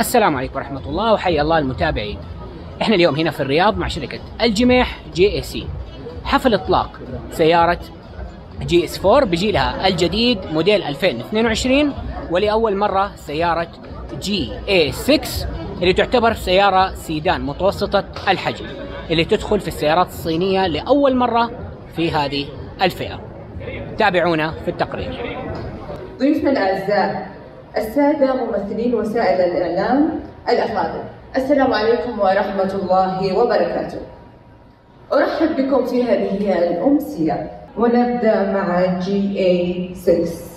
السلام عليكم ورحمة الله وحيا الله المتابعين. احنا اليوم هنا في الرياض مع شركة الجميح جي اي سي، حفل اطلاق سيارة جي اس 4 بجيلها الجديد موديل 2022، ولأول مرة سيارة جي اي 6 اللي تعتبر سيارة سيدان متوسطة الحجم اللي تدخل في السيارات الصينية لأول مرة في هذه الفئة. تابعونا في التقرير. ضيوفنا الأعزاء، السادة ممثلين وسائل الإعلام الأفاضل، السلام عليكم ورحمة الله وبركاته. أرحب بكم في هذه الأمسية، ونبدأ مع جي اي 6.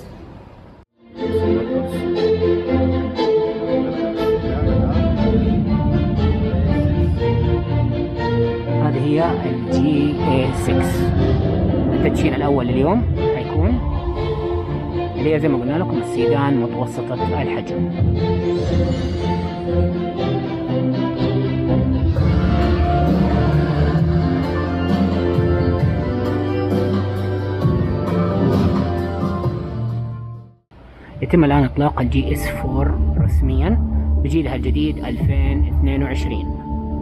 هذه هي الجي اي 6. التدشين الأول اليوم حيكون اللي هي زي ما قلنا لكم السيدان متوسطة الحجم. يتم الآن إطلاق الجي اس 4 رسميا بجيلها الجديد 2022.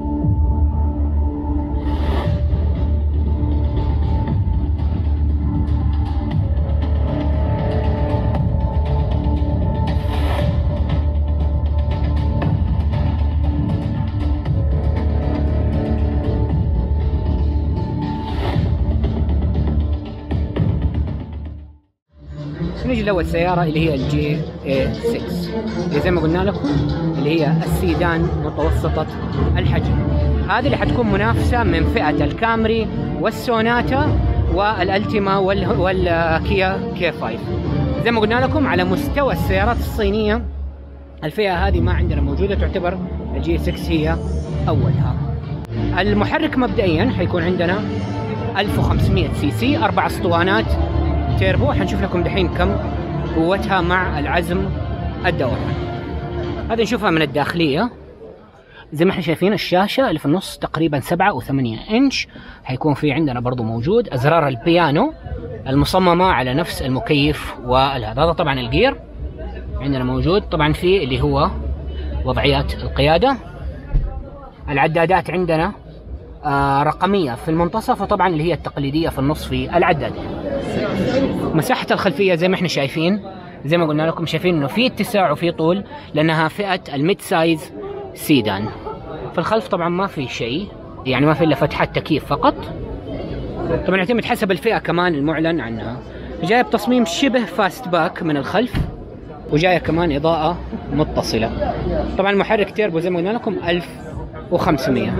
نيجي لأول سيارة اللي هي الجي اي 6 اللي زي ما قلنا لكم اللي هي السيدان متوسطة الحجم. هذه اللي حتكون منافسة من فئة الكامري والسوناتا والالتيما والكيا كي 5. زي ما قلنا لكم على مستوى السيارات الصينية الفئة هذه ما عندنا موجودة، تعتبر الجي 6 هي أولها. المحرك مبدئيا حيكون عندنا 1500 سي سي، 4 اسطوانات تيربو. حنشوف لكم دحين كم قوتها مع العزم الدوران. هذه نشوفها من الداخلية زي ما احنا شايفين. الشاشة اللي في النص تقريبا 7 أو 8 إنش. حيكون في عندنا برضو موجود أزرار البيانو المصممة على نفس المكيف هذا طبعا الجير عندنا موجود. طبعا في اللي هو وضعيات القيادة. العدادات عندنا رقمية في المنتصف، وطبعا اللي هي التقليدية في النص في العداد. مساحة الخلفية زي ما احنا شايفين، زي ما قلنا لكم شايفين انه في اتساع وفي طول لانها فئة الميد سايز سيدان. في الخلف طبعا ما في شيء، يعني ما في الا فتحة تكييف فقط. طبعا يعتمد حسب الفئة كمان المعلن عنها. جاية بتصميم شبه فاست باك من الخلف، وجاية كمان اضاءة متصلة. طبعا المحرك تيربو زي ما قلنا لكم 1500.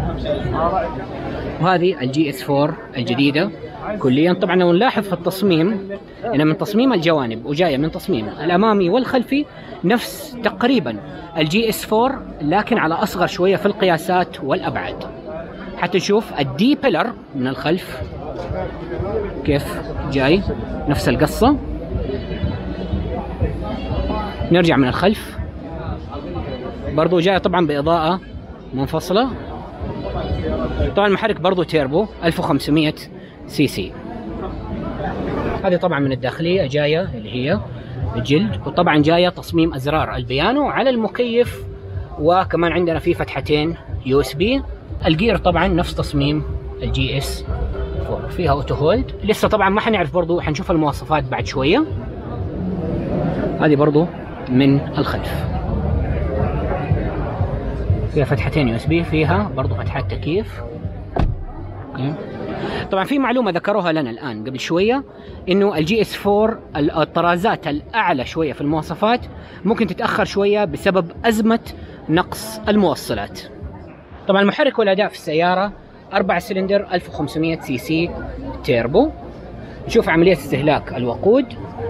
وهذه الجي اس 4 الجديدة كليا. طبعا لو نلاحظ في التصميم ان من تصميم الجوانب وجايه من تصميم الامامي والخلفي نفس تقريبا الجي اس 4، لكن على اصغر شويه في القياسات والابعاد. حتى نشوف الدي بيلر من الخلف كيف جاي نفس القصه. نرجع من الخلف برضو جايه طبعا باضاءه منفصله. طبعا المحرك برضو تيربو 1500 سي سي. هذه طبعا من الداخلية جاية اللي هي الجلد، وطبعا جاية تصميم أزرار البيانو على المكيف، وكمان عندنا في فتحتين يو اس بي. الجير طبعا نفس تصميم الجي اس 4، فيها اوتو هولد. لسه طبعا ما حنعرف، برضو حنشوف المواصفات بعد شوية. هذه برضو من الخلف فيها فتحتين يو اس بي، فيها برضو فتحات تكييف. طبعا في معلومة ذكروها لنا الآن قبل شوية، إنه الجي اس 4 الطرازات الأعلى شوية في المواصفات ممكن تتأخر شوية بسبب أزمة نقص الموصلات. طبعا المحرك والأداء في السيارة 4 سلندر 1500 سي سي تيربو. نشوف عملية استهلاك الوقود.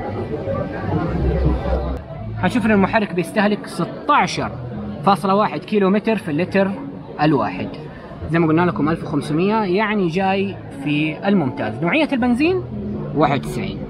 هنشوف إن المحرك بيستهلك 16.1 كيلومتر في اللتر الواحد. زي ما قلنا لكم 1500، يعني جاي في الممتاز. نوعية البنزين 91.